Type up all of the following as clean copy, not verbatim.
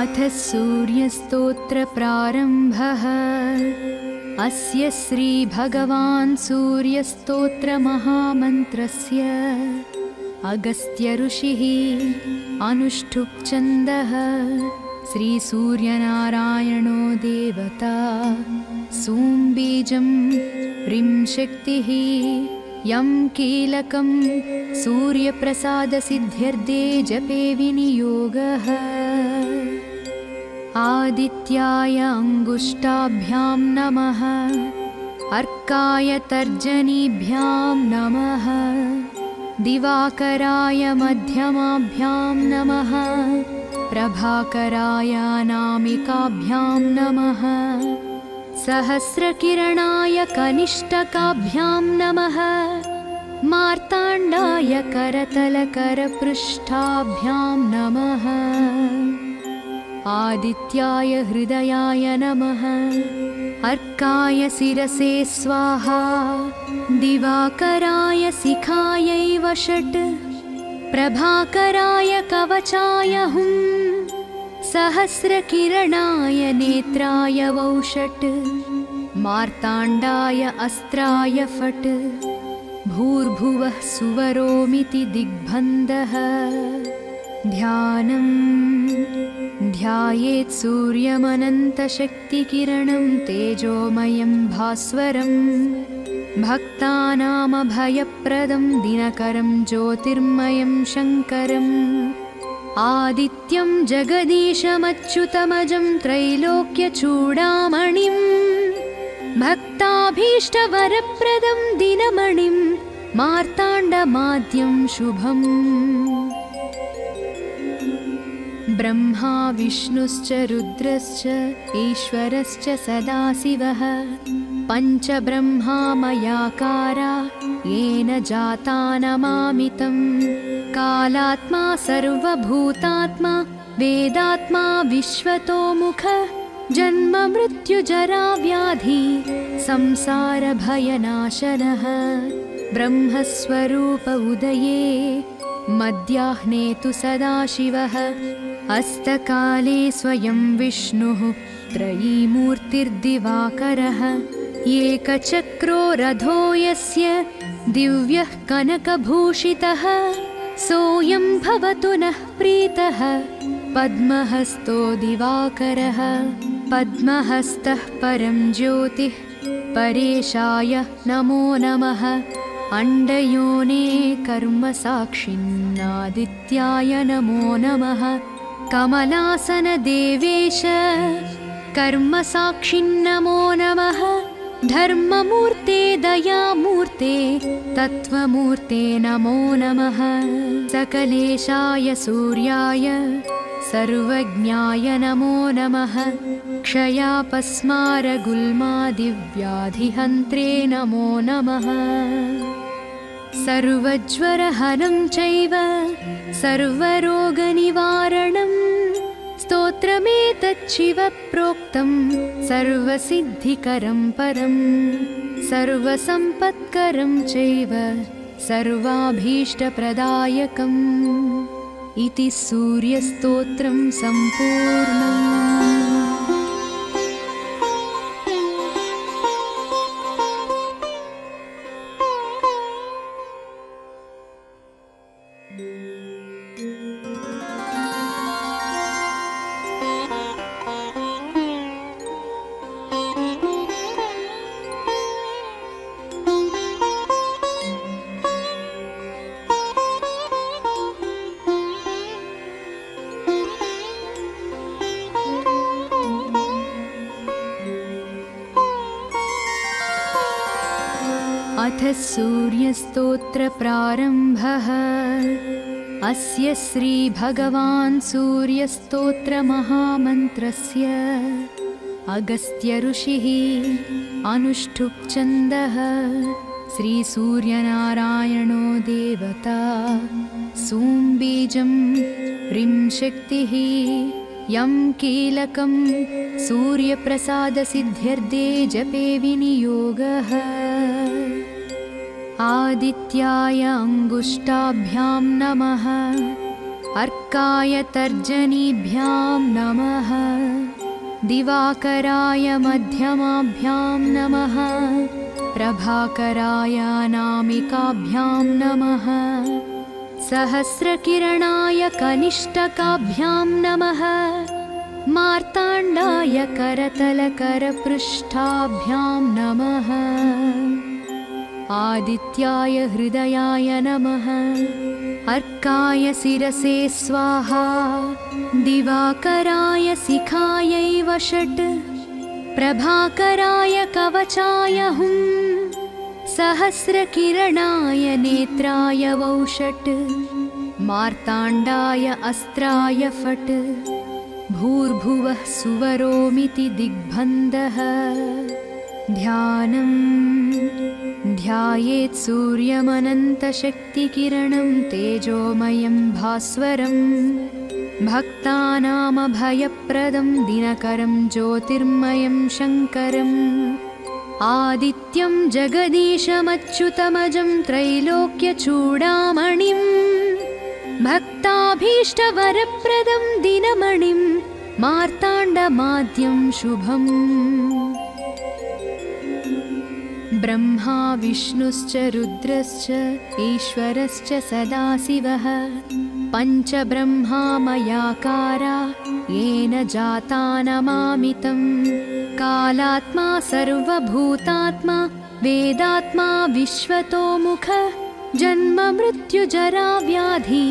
अथ सूर्यस्तोत्रप्रारम्भः। अस्य श्रीभगवान् सूर्यस्तोत्रमहामन्त्रस्य अगस्त्यऋषिः अनुष्ठुप् छन्दः। श्रीसूर्यनारायणो देवता सूम्बीजं ह्रीं शक्तिः यं कीलकं सूर्यप्रसादसिद्ध्यर्थे जपे विनियोगः। आदित्याय अङ्गुष्ठाभ्यां नमः, अर्काय तर्जनीभ्यां नमः, दिवाकराय मध्यमाभ्यां नमः, प्रभाकराय अनामिकाभ्यां नमः, सहस्रकिरणाय कनिष्ठकाभ्यां नमः, मार्ताण्डाय करतलकरपृष्ठाभ्यां नमः, आदित्याय हृदयाय नमः, अर्काय शिरसे स्वाहा, दिवाकराय शिखायै वषट्, प्रभाकराय कवचाय हुं, सहस्रकिरणाय नेत्राय वौषट्, मार्ताण्डाय अस्त्राय फट्, भूर्भुवः सुवरोमिति दिग्बन्धः। ध्यानं ध्यायेत् सूर्यमनन्तशक्तिकिरणं तेजोमयं भास्वरं, भक्तानामभयप्रदं दिनकरं ज्योतिर्मयं शङ्करम्, आदित्यं जगदीशमच्युतमजं त्रैलोक्यचूडामणिं, भक्ताभीष्टवरप्रदं दिनमणिं मार्ताण्डमाद्यं शुभम्। ब्रह्मा विष्णुश्च रुद्रश्च ईश्वरश्च सदाशिवः, पञ्चब्रह्मामयाकारा येन जाता नमामि तं। कालात्मा सर्वभूतात्मा वेदात्मा विश्वतोमुख, जन्म मृत्युजरा व्याधि संसारभयनाशनः। ब्रह्मस्वरूप उदये मध्याह्ने तु सदाशिवः, अस्तकाले स्वयं विष्णुः त्रयीमूर्तिर्दिवाकरः। एकचक्रो रथो यस्य दिव्यः कनकभूषितः, सोऽयं भवतु नः प्रीतः पद्महस्तो दिवाकरः। पद्महस्तः परं ज्योतिः परेशाय नमो नमः, अण्डयोने कर्मसाक्षिन्नादित्याय नमो नमः, कमलासनदेवेश कर्मसाक्षिन्नमो नमः, धर्ममूर्ते दयामूर्ते तत्त्वमूर्ते नमो नमः, सकलेशाय सूर्याय सर्वज्ञाय नमो नमः, क्षयापस्मारगुल्मादिव्याधिहन्त्रे नमो नमः, सर्वज्वरहनं चैव सर्वरोगनिवारणं, स्तोत्रमेतच्छिवप्रोक्तं सर्वसिद्धिकरं परं, सर्वसम्पत्करं चैव सर्वाभीष्टप्रदायकम्। इति सूर्यस्तोत्रं सम्पूर्णम्। अथ सूर्यस्तोत्रप्रारम्भः। अस्य श्रीभगवान् सूर्यस्तोत्रमहामन्त्रस्य अगस्त्यऋषिः अनुष्ठुप् छन्दः। श्रीसूर्यनारायणो देवता सूम्बीजं ह्रीं शक्तिः यं कीलकं सूर्यप्रसादसिद्ध्यर्थे जपे विनियोगः। आदित्याय अङ्गुष्ठाभ्यां नमः, अर्काय तर्जनीभ्यां नमः दिवाकराय मध्यमाभ्यां नमः प्रभाकराय अनामिकाभ्यां नमः सहस्रकिरणाय कनिष्ठकाभ्यां नमः मार्ताण्डाय करतलकरपृष्ठाभ्यां नमः आदित्याय हृदयाय नमः अर्काय शिरसे स्वाहा दिवाकराय शिखायै वषट् प्रभाकराय कवचाय हुं सहस्रकिरणाय नेत्राय वौषट् मार्ताण्डाय अस्त्राय फट् भूर्भुवः सुवरोमिति दिग्बन्धः ध्यानं ध्यायेत् सूर्यमनन्तशक्तिकिरणं तेजोमयं भास्वरं भक्तानामभयप्रदं दिनकरं ज्योतिर्मयं शङ्करम् आदित्यं जगदीशमच्युतमजं त्रैलोक्यचूडामणिं भक्ताभीष्टवरप्रदं दिनमणिं मार्ताण्डमाद्यं शुभम् ब्रह्मा विष्णुश्च रुद्रश्च ईश्वरश्च सदाशिवः पञ्चब्रह्मामयाकारा येन जाता नमामि तं कालात्मा सर्वभूतात्मा वेदात्मा विश्वतोमुख जन्ममृत्युजराव्याधि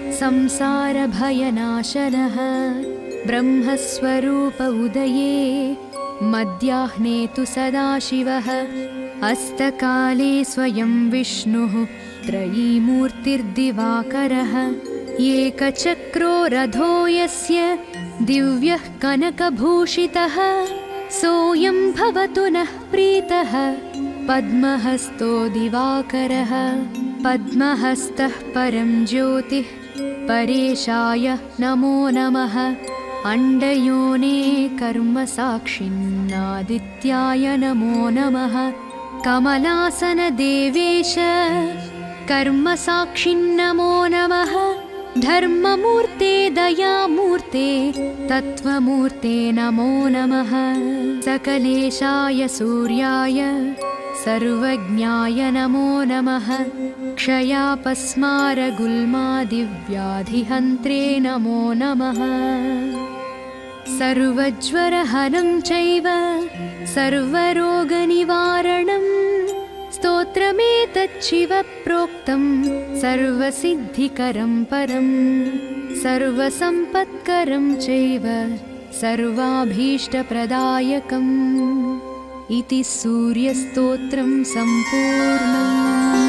संसारभयनाशनः ब्रह्मस्वरूप उदये मध्याह्ने तु सदाशिवः अस्तकाले स्वयं विष्णुः त्रयीमूर्तिर्दिवाकरः एकचक्रो रथो यस्य दिव्यः कनकभूषितः सोऽयं भवतु नः प्रीतः पद्महस्तो दिवाकरः पद्महस्तः परं ज्योतिः परेशाय नमो नमः अण्डयोने कर्मसाक्षिन्नादित्याय नमो नमः कमलासनदेवेश कर्मसाक्षिन्नमो नमः धर्ममूर्ते दयामूर्ते तत्त्वमूर्ते नमो नमः सकलेशाय सूर्याय सर्वज्ञाय नमो नमः क्षयापस्मारगुल्मादिव्याधिहन्त्रे नमो नमः सर्वज्वरहनं चैव सर्वरोगनिवारणं स्तोत्रमेतच्छिवप्रोक्तं सर्वसिद्धिकरं परं सर्वसम्पत्करं चैव सर्वाभीष्टप्रदायकम् इति सूर्यस्तोत्रं सम्पूर्णम्।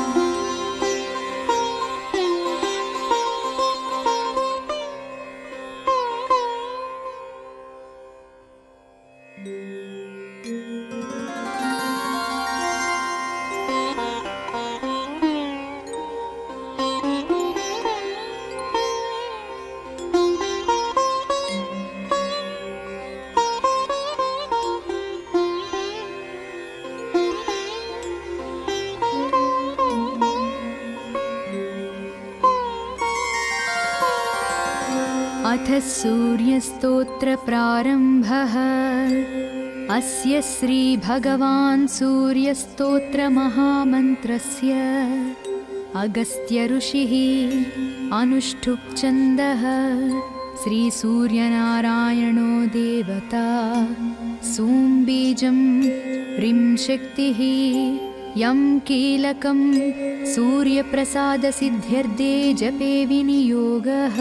अथ सूर्यस्तोत्रप्रारम्भः। अस्य श्रीभगवान् सूर्यस्तोत्रमहामन्त्रस्य अगस्त्यऋषिः अनुष्ठुप्-छन्दः। श्रीसूर्यनारायणो देवता सूम्बीजं ह्रीं शक्तिः यं कीलकं सूर्यप्रसादसिद्ध्यर्थे जपे विनियोगः।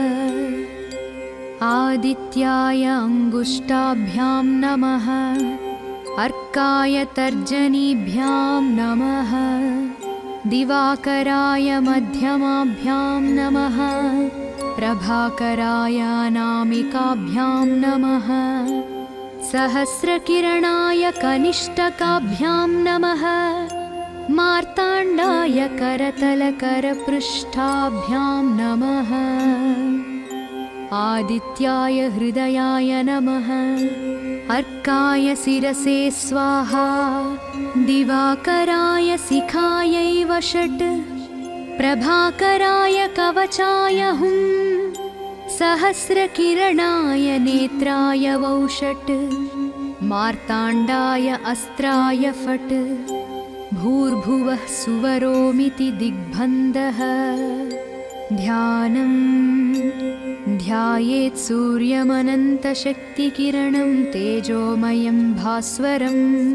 आदित्याय अङ्गुष्ठाभ्यां नमः अर्काय तर्जनीभ्यां नमः दिवाकराय मध्यमाभ्यां नमः प्रभाकराय अनामिकाभ्यां नमः सहस्रकिरणाय कनिष्ठकाभ्यां नमः मार्ताण्डाय करतलकरपृष्ठाभ्यां नमः आदित्याय हृदयाय नमः अर्काय शिरसे स्वाहा दिवाकराय शिखायै वषट् प्रभाकराय कवचाय हुं सहस्रकिरणाय नेत्राय वौषट् मार्ताण्डाय अस्त्राय फट् भूर्भुवः सुवरोमिति दिग्बन्धः ध्यानं ध्यायेत् सूर्यमनन्तशक्तिकिरणं तेजोमयं भास्वरं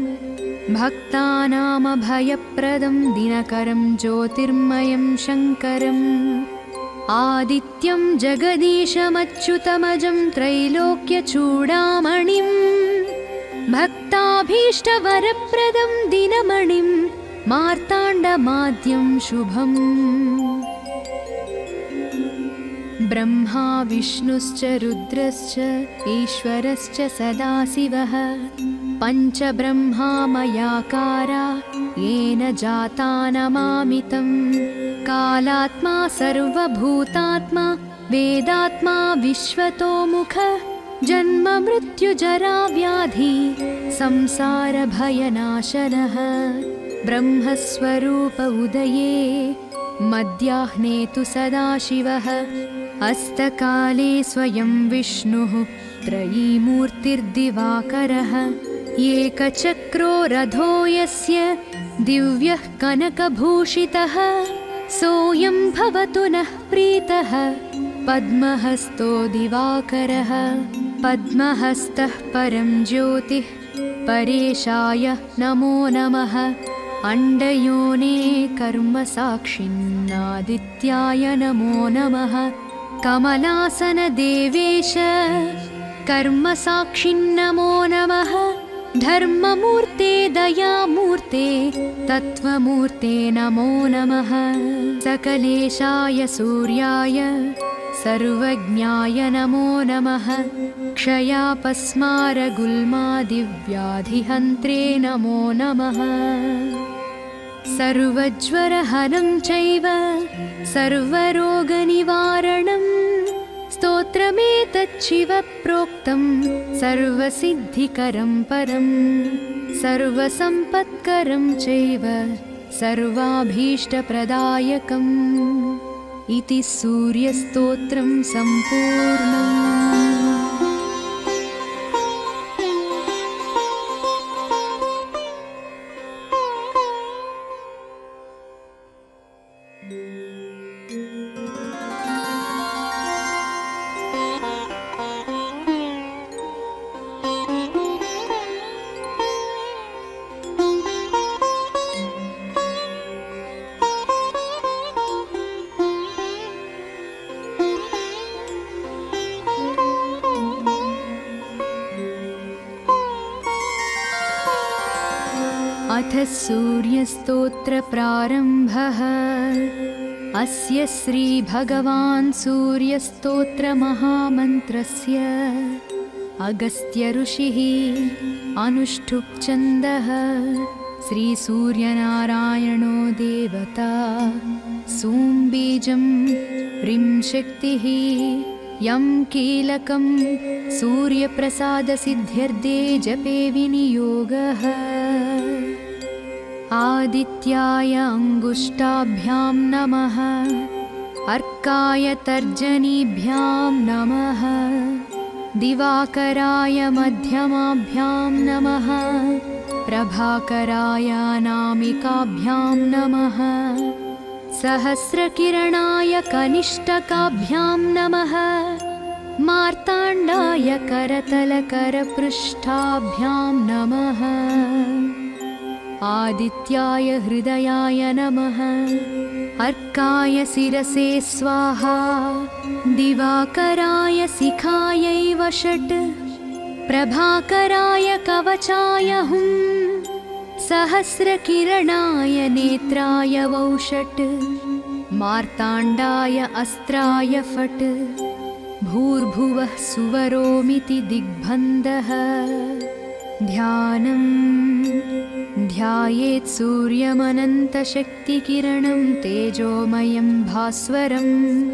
भक्तानामभयप्रदं दिनकरं ज्योतिर्मयं शङ्करम् आदित्यं जगदीशमच्युतमजं त्रैलोक्यचूडामणिं भक्ताभीष्टवरप्रदं दिनमणिं मार्ताण्डमाद्यं शुभम् ब्रह्मा विष्णुश्च रुद्रश्च ईश्वरश्च सदाशिवः पञ्चब्रह्मामयाकारा येन जाता नमामि तं कालात्मा सर्वभूतात्मा वेदात्मा विश्वतोमुखः जन्ममृत्युजराव्याधि संसारभयनाशनः ब्रह्मस्वरूप उदये मध्याह्ने तु सदाशिवः अस्तकाले स्वयं विष्णुः त्रयीमूर्तिर्दिवाकरः एकचक्रो रथो यस्य दिव्यः कनकभूषितः सोऽयं भवतु नः प्रीतः पद्महस्तो दिवाकरः पद्महस्तः परं ज्योतिः परेशाय नमो नमः अण्डयोने कर्मसाक्षिन्नादित्याय नमो नमः कमलासनदेवेश कर्मसाक्षिन्नमो नमः धर्ममूर्ते दयामूर्ते तत्त्वमूर्ते नमो नमः सकलेशाय सूर्याय सर्वज्ञाय नमो नमः क्षयापस्मारगुल्मादिव्याधिहन्त्रे नमो नमः सर्वज्वरहनं चैव सर्वरोगनिवारणं स्तोत्रमेतच्छिवप्रोक्तं सर्वसिद्धिकरं परं सर्वसम्पत्करं चैव सर्वाभीष्टप्रदायकम् इति सूर्यस्तोत्रं सम्पूर्णम्। अथ सूर्यस्तोत्रप्रारम्भः। अस्य श्रीभगवान् सूर्यस्तोत्रमहामन्त्रस्य अगस्त्यऋषिः अनुष्ठुप् छन्दः। श्रीसूर्यनारायणो देवता सूम्बीजं ह्रीं शक्तिः यं कीलकं सूर्यप्रसादसिद्ध्यर्थे जपे विनियोगः। आदित्याय अङ्गुष्ठाभ्यां नमः, अर्काय तर्जनीभ्यां नमः, दिवाकराय मध्यमाभ्यां नमः, प्रभाकराय अनामिकाभ्यां नमः, सहस्रकिरणाय कनिष्ठकाभ्यां नमः, मार्ताण्डाय करतलकरपृष्ठाभ्यां नमः, आदित्याय हृदयाय नमः, अर्काय शिरसे स्वाहा, दिवाकराय शिखायै वषट्, प्रभाकराय कवचाय हुं, सहस्रकिरणाय नेत्राय वौषट्, मार्ताण्डाय अस्त्राय फट्, भूर्भुवः सुवरोमिति दिग्बन्धः। ध्यानं ध्यायेत् सूर्यमनन्तशक्तिकिरणं तेजोमयं भास्वरं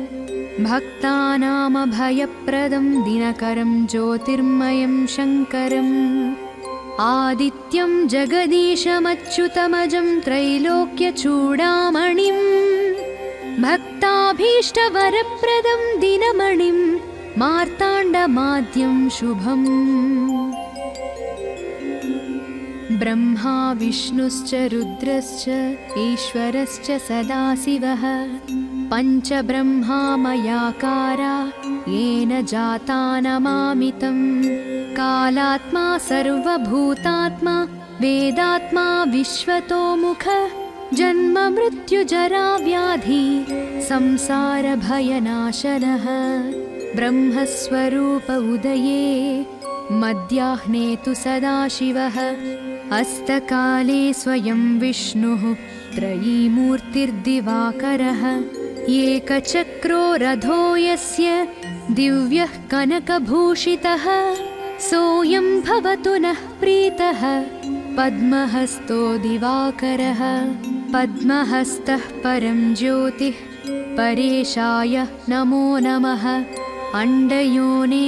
भक्तानामभयप्रदं दिनकरं ज्योतिर्मयं शङ्करम् आदित्यं जगदीशमच्युतमजं त्रैलोक्यचूडामणिं भक्ताभीष्टवरप्रदं दिनमणिं मार्ताण्डमाद्यं शुभम्। ब्रह्मा विष्णुश्च रुद्रश्च ईश्वरश्च सदाशिवः पञ्चब्रह्मामयाकारा येन जाता नमामितं। कालात्मा सर्वभूतात्मा वेदात्मा विश्वतोमुख जन्म मृत्युजरा व्याधि संसारभयनाशनः। ब्रह्मस्वरूप उदये मध्याह्ने तु सदाशिवः अस्तकाले स्वयं विष्णुः त्रयीमूर्तिर्दिवाकरः। एकचक्रो रथो यस्य दिव्यः कनकभूषितः सोऽयं भवतु नः प्रीतः पद्महस्तो दिवाकरः। पद्महस्तः परं ज्योतिः परेशाय नमो नमः। अण्डयोने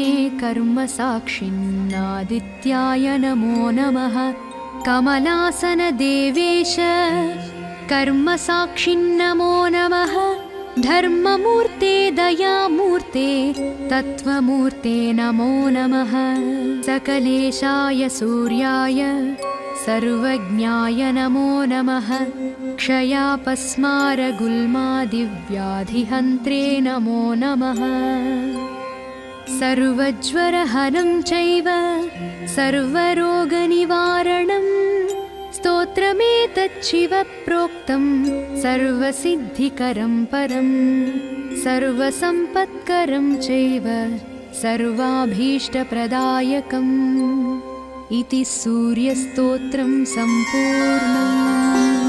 कर्मसाक्षिन्नादित्याय नमो नमः। कमलासनदेवेश कर्मसाक्षिन्नमो नमः। धर्ममूर्ते दयामूर्ते तत्त्वमूर्ते नमो नमः। सकलेशाय सूर्याय सर्वज्ञाय नमो नमः। क्षयापस्मारगुल्मादिव्याधिहन्त्रे नमो नमः। सर्वज्वरहनं चैव सर्वरोगनिवारणं स्तोत्रमेतच्छिवप्रोक्तं सर्वसिद्धिकरं परं सर्वसम्पत्करं चैव सर्वाभीष्टप्रदायकम् इति सूर्यस्तोत्रं सम्पूर्णम्।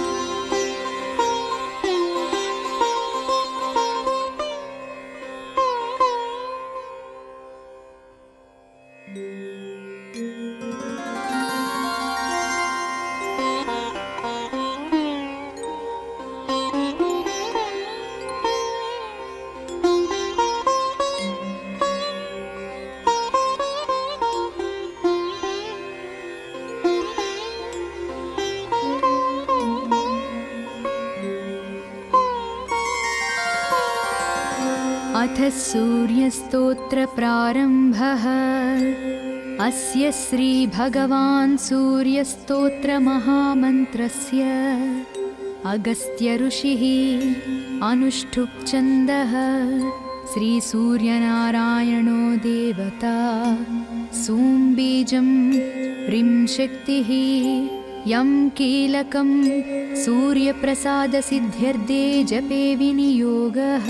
अथ सूर्यस्तोत्रप्रारम्भः। अस्य श्रीभगवान् सूर्यस्तोत्रमहामन्त्रस्य अगस्त्यऋषिः अनुष्ठुप्-छन्दः। श्रीसूर्यनारायणो देवता सूम्बीजं ह्रीं शक्तिः यं कीलकं सूर्यप्रसादसिद्ध्यर्थे जपे विनियोगः।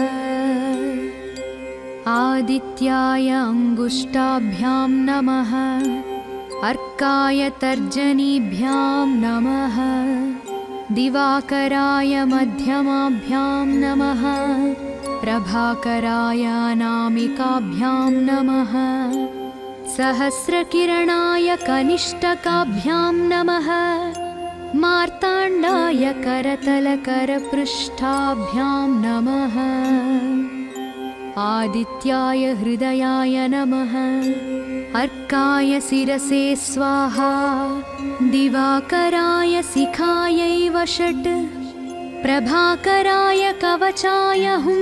आदित्याय अङ्गुष्ठाभ्यां नमः। अर्काय तर्जनीभ्यां नमः। दिवाकराय मध्यमाभ्यां नमः। प्रभाकराय अनामिकाभ्यां नमः। सहस्रकिरणाय कनिष्ठकाभ्यां नमः। मार्ताण्डाय करतलकरपृष्ठाभ्यां नमः। आदित्याय हृदयाय नमः। अर्काय शिरसे स्वाहा। दिवाकराय शिखायै वषट्। प्रभाकराय कवचाय हुं।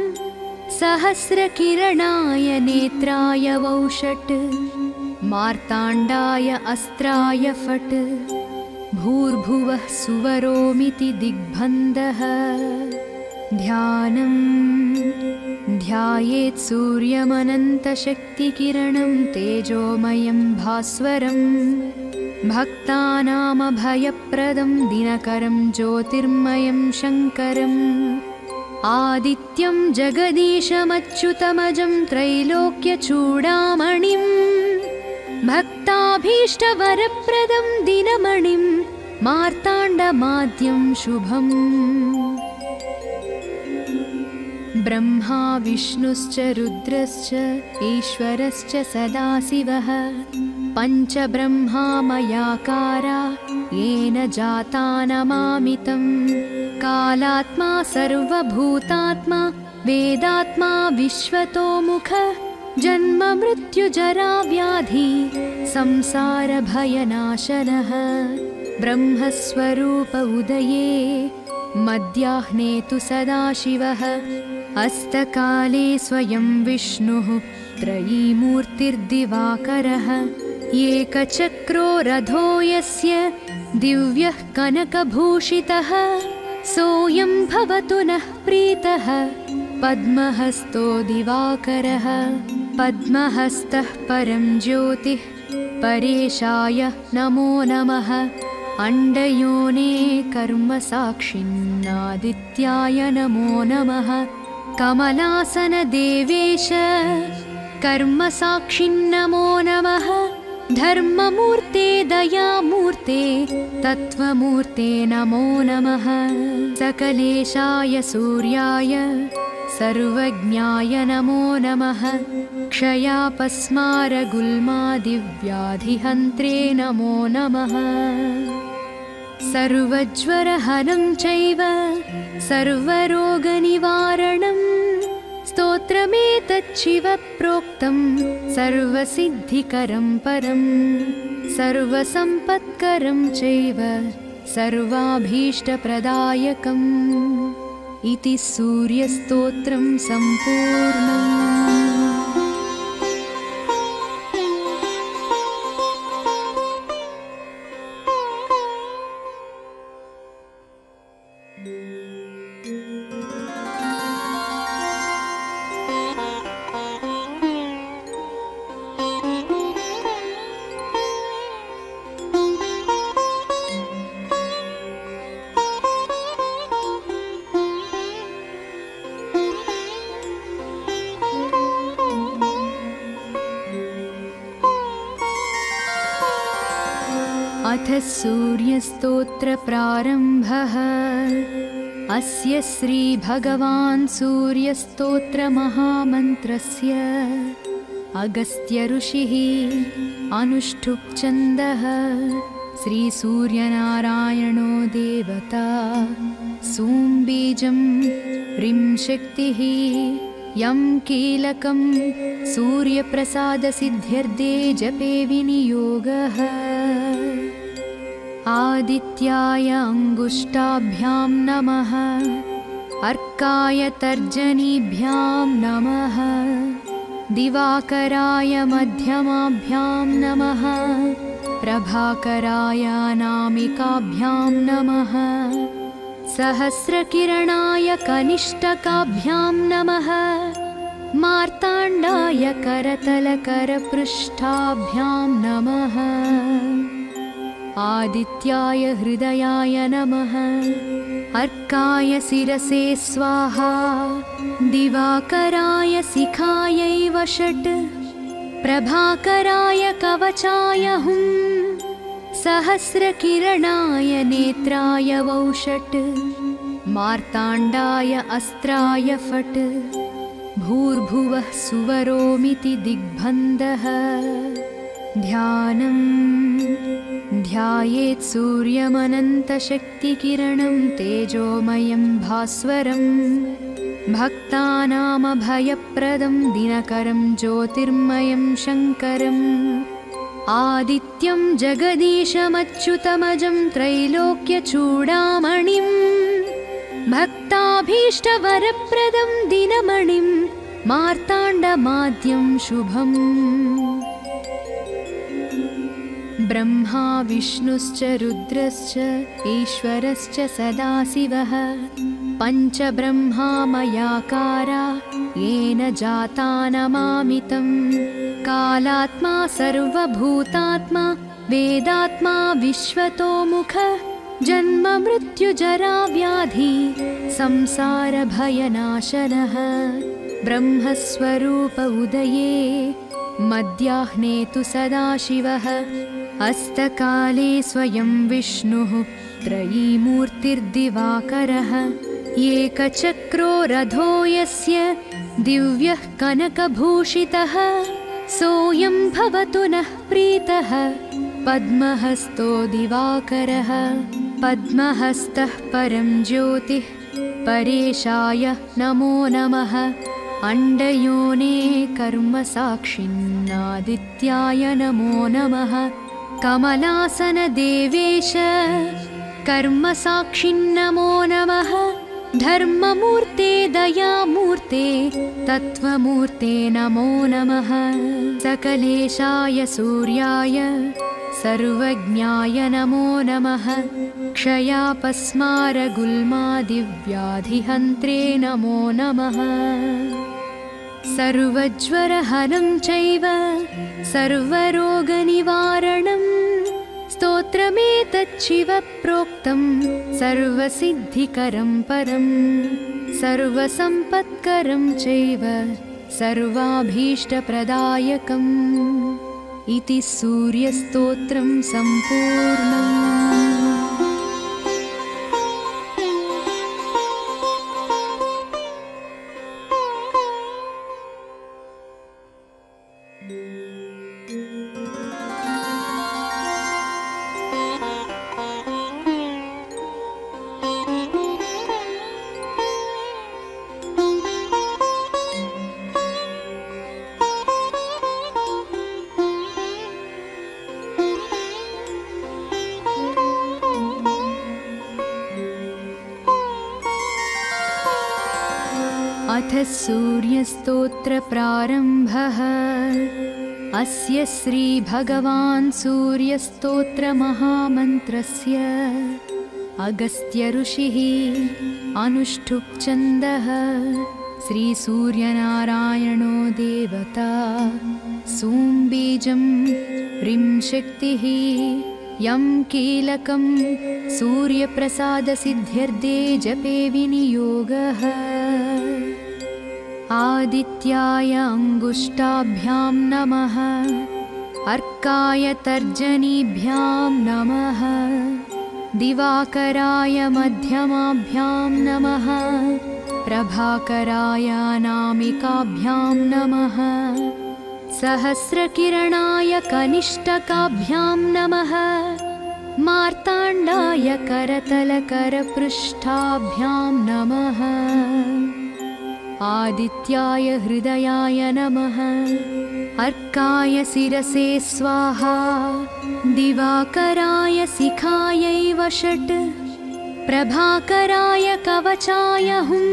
सहस्रकिरणाय नेत्राय वौषट्। मार्ताण्डाय अस्त्राय फट्। भूर्भुवः सुवरोमिति दिग्बन्धः। ध्यानं ध्यायेत् सूर्यमनन्तशक्तिकिरणं तेजोमयं भास्वरं भक्तानामभयप्रदं दिनकरं ज्योतिर्मयं शङ्करम् आदित्यं जगदीशमच्युतमजं त्रैलोक्यचूडामणिं भक्ताभीष्टवरप्रदं दिनमणिं मार्ताण्डमाद्यं शुभम्। ब्रह्मा विष्णुश्च रुद्रश्च ईश्वरश्च सदाशिवः पञ्चब्रह्मामयाकारा येन जाता नमामितं। कालात्मा सर्वभूतात्मा वेदात्मा विश्वतोमुख जन्म मृत्युजरा व्याधि संसारभयनाशनः। ब्रह्मस्वरूप उदये मध्याह्ने तु सदाशिवः अस्तकाले स्वयं विष्णुः त्रयीमूर्तिर्दिवाकरः एकचक्रो रथो यस्य दिव्यः कनकभूषितः सोऽयं भवतु नः प्रीतः पद्महस्तो दिवाकरः पद्महस्तः परं ज्योतिः परेशाय नमो नमः अण्डयोने कर्मसाक्षिन्नादित्याय नमो नमः कमलासनदेवेश कर्मसाक्षिन्नमो नमः धर्ममूर्ते दयामूर्ते तत्त्वमूर्ते नमो नमः सकलेशाय सूर्याय सर्वज्ञाय नमो नमः क्षयापस्मारगुल्मादिव्याधिहन्त्रे नमो नमः सर्वज्वरहनं चैव सर्वरोगनिवारणं स्तोत्रमेतच्छिवप्रोक्तं सर्वसिद्धिकरं परं सर्वसम्पत्करं चैव सर्वाभीष्टप्रदायकम् इति सूर्यस्तोत्रं सम्पूर्णम्। अथ सूर्यस्तोत्रप्रारम्भः। अस्य श्रीभगवान् सूर्यस्तोत्रमहामन्त्रस्य अगस्त्यऋषिः अनुष्ठुप्-छन्दः श्रीसूर्यनारायणो देवता सूम्बीजं ह्रीं शक्तिः यं कीलकं सूर्यप्रसादसिद्ध्यर्थे जपे विनियोगः। आदित्याय अङ्गुष्ठाभ्यां नमः अर्काय तर्जनीभ्यां नमः दिवाकराय मध्यमाभ्यां नमः प्रभाकराय अनामिकाभ्यां नमः सहस्रकिरणाय कनिष्ठकाभ्यां नमः मार्ताण्डाय करतलकरपृष्ठाभ्यां नमः आदित्याय हृदयाय नमः अर्काय शिरसे स्वाहा दिवाकराय शिखायै षट् प्रभाकराय कवचाय हुं सहस्रकिरणाय नेत्राय षट् मार्ताण्डाय अस्त्राय फट् भूर्भुवः सुवरोमिति दिग्बन्धः। ध्यानं ध्यायेत् सूर्यमनन्तशक्तिकिरणं तेजोमयं भास्वरं भक्तानामभयप्रदं दिनकरं ज्योतिर्मयं शङ्करम् आदित्यं जगदीशमच्युतमजं त्रैलोक्यचूडामणिं भक्ताभीष्टवरप्रदं दिनमणिं मार्ताण्डमाद्यं शुभम्। ब्रह्मा विष्णुश्च रुद्रश्च ईश्वरश्च सदाशिवः पञ्चब्रह्मामयाकारा येन जाता नमामि तं कालात्मा सर्वभूतात्मा वेदात्मा विश्वतोमुखः जन्ममृत्युजराव्याधि संसारभयनाशनः ब्रह्मस्वरूप उदये मध्याह्ने तु सदाशिवः अस्तकाले स्वयं विष्णुः त्रयीमूर्तिर्दिवाकरः एकचक्रो रथो यस्य दिव्यः कनकभूषितः सोऽयं भवतु नः प्रीतः पद्महस्तो दिवाकरः पद्महस्तः परं ज्योतिः परेशाय नमो नमः अण्डयोने कर्मसाक्षिन्नादित्याय नमो नमः कमलासनदेवेश कर्मसाक्षिन्नमो नमः धर्ममूर्ते दयामूर्ते तत्त्वमूर्ते नमो नमः सकलेशाय सूर्याय सर्वज्ञाय नमो नमः क्षयापस्मारगुल्मादिव्याधिहन्त्रे नमो नमः सर्वज्वरहनं चैव सर्वरोगनिवारणं स्तोत्रमेतच्छिवप्रोक्तं सर्वसिद्धिकरं परं सर्वसम्पत्करं चैव सर्वाभीष्टप्रदायकम् इति सूर्यस्तोत्रं सम्पूर्णम्। अथ सूर्यस्तोत्रप्रारम्भः। अस्य श्रीभगवान् सूर्यस्तोत्रमहामन्त्रस्य अगस्त्यऋषिः अनुष्ठुप्-छन्दः श्रीसूर्यनारायणो देवता सूम्बीजं ह्रीं शक्तिः यं कीलकं सूर्यप्रसादसिद्ध्यर्थे जपे विनियोगः। आदित्याय अङ्गुष्ठाभ्यां नमः अर्काय तर्जनीभ्यां नमः दिवाकराय मध्यमाभ्यां नमः प्रभाकराय अनामिकाभ्यां नमः सहस्रकिरणाय कनिष्ठकाभ्यां नमः मार्ताण्डाय करतलकरपृष्ठाभ्यां नमः आदित्याय हृदयाय नमः अर्काय शिरसे स्वाहा दिवाकराय शिखायै वषट् प्रभाकराय कवचाय हुं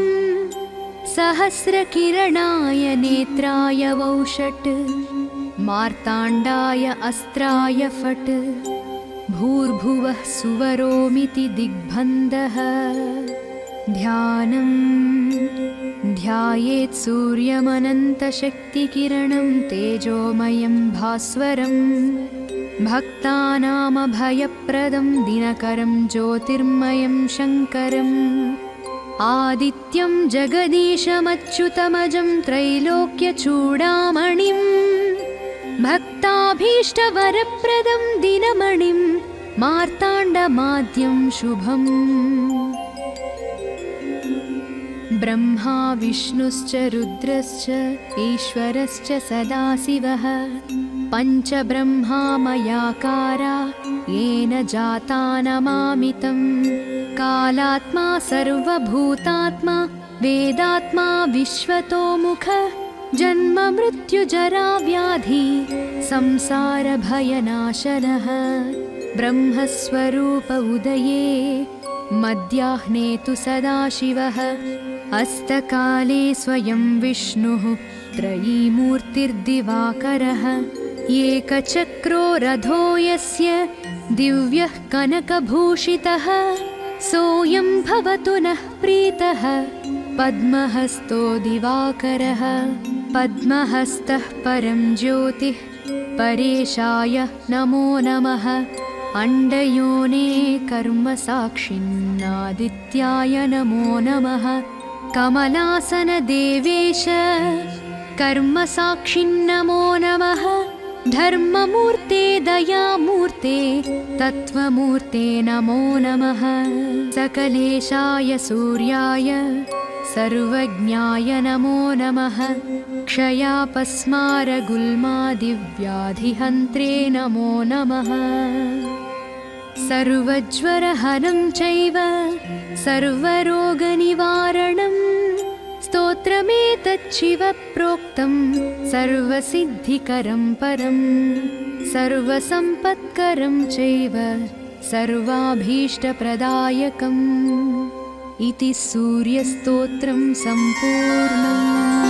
सहस्रकिरणाय नेत्राय वौषट् मार्ताण्डाय अस्त्राय फट् भूर्भुवः सुवरोमिति दिग्बन्धः। ध्यानं ध्यायेत् सूर्यमनन्तशक्तिकिरणं तेजोमयं भास्वरं भक्तानामभयप्रदं दिनकरं ज्योतिर्मयं शङ्करम् आदित्यं जगदीशमच्युतमजं त्रैलोक्यचूडामणिं भक्ताभीष्टवरप्रदं दिनमणिं मार्ताण्डमाद्यं शुभम्। ब्रह्मा विष्णुश्च रुद्रश्च ईश्वरश्च सदाशिवः पञ्चब्रह्मामयाकारा येन जाता नमामि तं कालात्मा सर्वभूतात्मा वेदात्मा विश्वतोमुख जन्म मृत्युजरा व्याधि संसारभयनाशनः ब्रह्मस्वरूप उदये मध्याह्ने तु सदाशिवः अस्तकाले स्वयं विष्णुः त्रयीमूर्तिर्दिवाकरः एकचक्रो रथो यस्य दिव्यः कनकभूषितः सोऽयं भवतु नः प्रीतः पद्महस्तो दिवाकरः पद्महस्तः परं ज्योतिः परेशाय नमो नमः अण्डयोने कर्मसाक्षिन्नादित्याय नमो नमः कमलासनदेवेश कर्मसाक्षिन्नमो नमः धर्ममूर्ते दयामूर्ते तत्त्वमूर्ते नमो नमः सकलेशाय सूर्याय सर्वज्ञाय नमो नमः क्षयापस्मारगुल्मादिव्याधिहन्त्रे नमो नमः सर्वज्वरहनं चैव सर्वरोगनिवारणं स्तोत्रमेतच्छिवप्रोक्तं सर्वसिद्धिकरं परं सर्वसम्पत्करं चैव सर्वाभीष्टप्रदायकम् इति सूर्यस्तोत्रं सम्पूर्णम्।